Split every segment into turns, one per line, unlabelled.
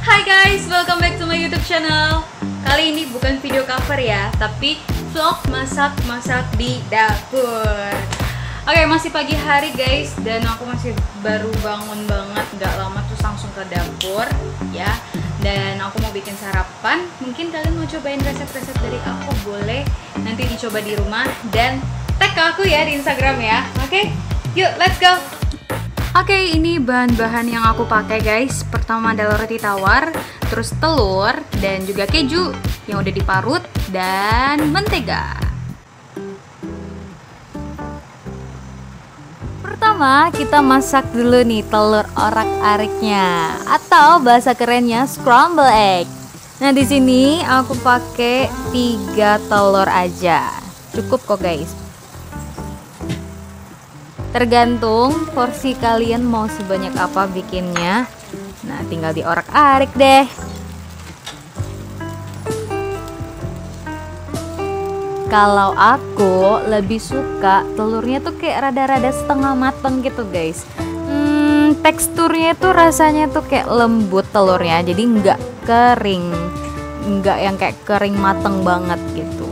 Hai guys, welcome back to my YouTube channel. Kali ini bukan video cover ya, tapi vlog masak-masak di dapur. Oke, masih pagi hari guys, dan aku masih baru bangun banget, nggak lama terus langsung ke dapur ya. Dan aku mau bikin sarapan. Mungkin kalian mau cobain resep-resep dari aku, boleh nanti dicoba di rumah dan tag ke aku ya di Instagram ya. Oke, yuk let's go. Oke, ini bahan-bahan yang aku pakai guys. Pertama adalah roti tawar, terus telur, dan juga keju yang udah diparut, dan mentega. Pertama, kita masak dulu nih telur orak-ariknya, atau bahasa kerennya scramble egg. Nah, di sini aku pakai 3 telur aja. Cukup kok guys. Tergantung porsi kalian mau sebanyak apa bikinnya. Nah, tinggal diorak-arik deh. Kalau aku lebih suka telurnya tuh kayak rada-rada setengah mateng gitu guys. Teksturnya tuh rasanya tuh kayak lembut telurnya, jadi nggak kering, nggak yang kayak kering mateng banget gitu.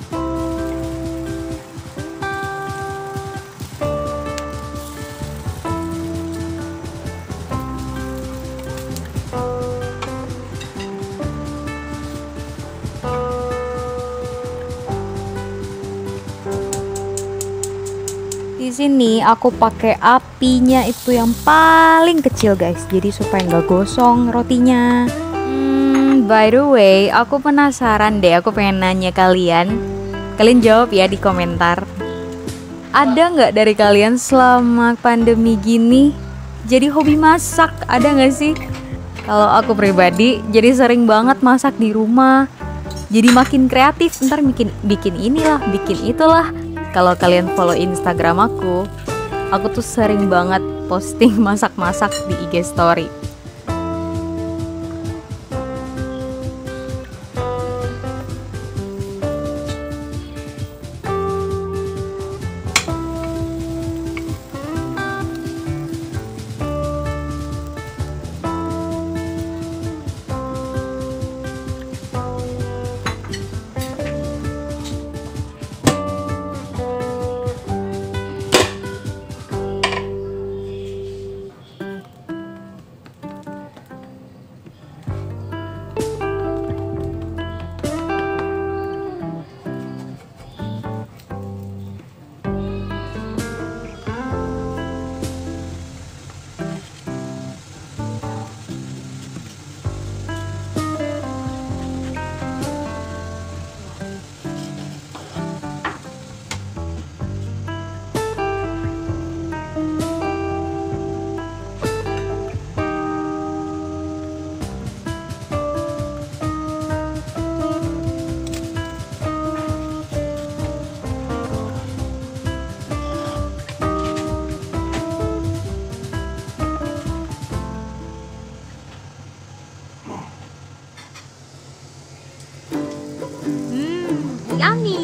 Di sini aku pakai apinya itu yang paling kecil guys, jadi supaya nggak gosong rotinya. By the way, aku penasaran deh, aku pengen nanya kalian. Kalian jawab ya di komentar. Ada nggak dari kalian selama pandemi gini jadi hobi masak? Ada nggak sih? Kalau aku pribadi jadi sering banget masak di rumah. Jadi makin kreatif, ntar bikin inilah, bikin itulah. Kalau kalian follow Instagram aku tuh sering banget posting masak-masak di IG story. Yummy.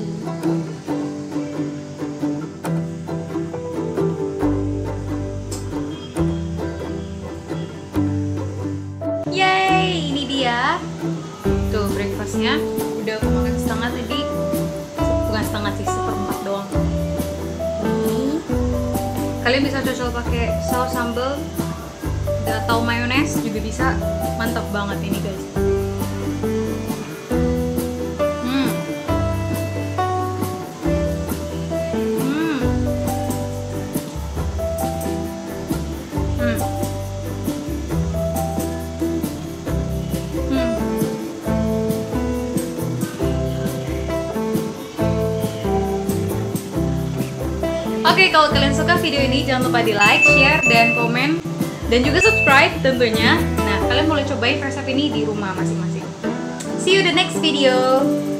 Yeay, ini dia. Tuh breakfastnya. Udah aku makan setengah tadi. Bukan setengah sih, seperempat doang. Kalian bisa cocol pakai saus sambal atau mayones juga bisa. Mantap banget ini guys. Oke, kalau kalian suka video ini jangan lupa di like, share, dan komen, dan juga subscribe tentunya. Nah, kalian boleh cobain resep ini di rumah masing-masing. See you the next video.